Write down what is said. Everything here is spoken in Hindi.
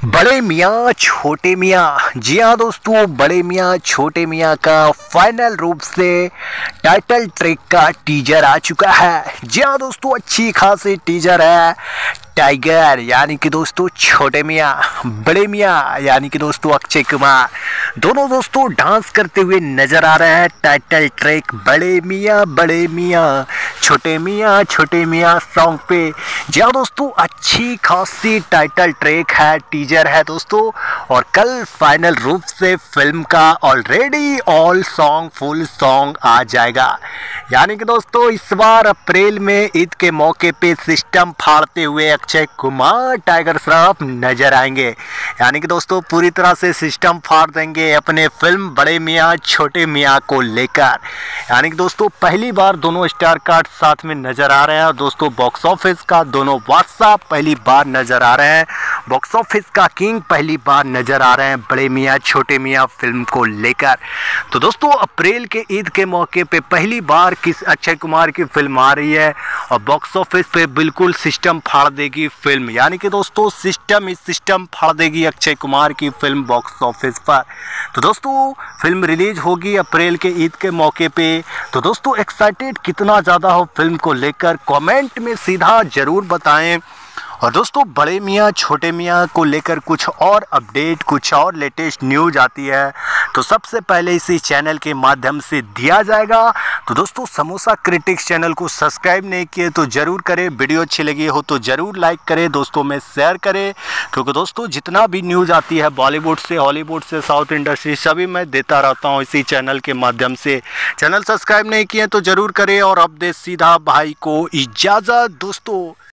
बड़े मियाँ छोटे मियाँ, जी हाँ दोस्तों, बड़े मियाँ छोटे मियाँ का फाइनल रूप से टाइटल ट्रैक का टीजर आ चुका है। जी हाँ दोस्तों, अच्छी खासी टीजर है। टाइगर यानी कि दोस्तों छोटे मियाँ, बड़े मियाँ यानी कि दोस्तों अक्षय कुमार, दोनों दोस्तों डांस करते हुए नजर आ रहे हैं। टाइटल ट्रैक बड़े मियाँ छोटे मियाँ सॉन्ग पे। जी हाँ दोस्तों, अच्छी खासी टाइटल ट्रैक है, टीजर है दोस्तों। और कल फाइनल रूप से फिल्म का already all song full song आ जाएगा। यानी कि दोस्तों इस बार अप्रैल में ईद के मौके पे सिस्टम फाड़ते हुए अक्षय कुमार टाइगर श्रॉफ नजर आएंगे। यानी कि दोस्तों पूरी तरह से सिस्टम फाड़ देंगे अपने फिल्म बड़े मियाँ छोटे मियाँ को लेकर। यानी कि दोस्तों पहली बार दोनों स्टार कार्ड साथ में नजर आ रहे हैं। और दोस्तों बॉक्स ऑफिस का दोनों बादशाह पहली बार नजर आ रहे हैं। बॉक्स ऑफिस का किंग पहली बार नजर आ रहे हैं बड़े मियाँ छोटे मियाँ फिल्म को लेकर। तो दोस्तों अप्रैल के ईद के मौके पे पहली बार किस अक्षय कुमार की फिल्म आ रही है और बॉक्स ऑफिस पे बिल्कुल सिस्टम फाड़ देगी फिल्म। यानी कि दोस्तों सिस्टम फाड़ देगी अक्षय कुमार की फिल्म बॉक्स ऑफिस पर। तो दोस्तों फिल्म रिलीज होगी अप्रैल के ईद के मौके पे। तो दोस्तों एक्साइटेड कितना ज़्यादा हो फिल्म को लेकर कमेंट में सीधा ज़रूर बताएं। और दोस्तों बड़े मियाँ छोटे मियाँ को लेकर कुछ और अपडेट, कुछ और लेटेस्ट न्यूज़ आती है तो सबसे पहले इसी चैनल के माध्यम से दिया जाएगा। तो दोस्तों समोसा क्रिटिक्स चैनल को सब्सक्राइब नहीं किए तो ज़रूर करें। वीडियो अच्छी लगी हो तो ज़रूर लाइक करें, दोस्तों में शेयर करें। क्योंकि दोस्तों जितना भी न्यूज़ आती है बॉलीवुड से, हॉलीवुड से, साउथ इंडस्ट्री, सभी मैं देता रहता हूँ इसी चैनल के माध्यम से। चैनल सब्सक्राइब नहीं किए तो ज़रूर करें। और अब दे सीधा भाई को इजाज़त दोस्तों।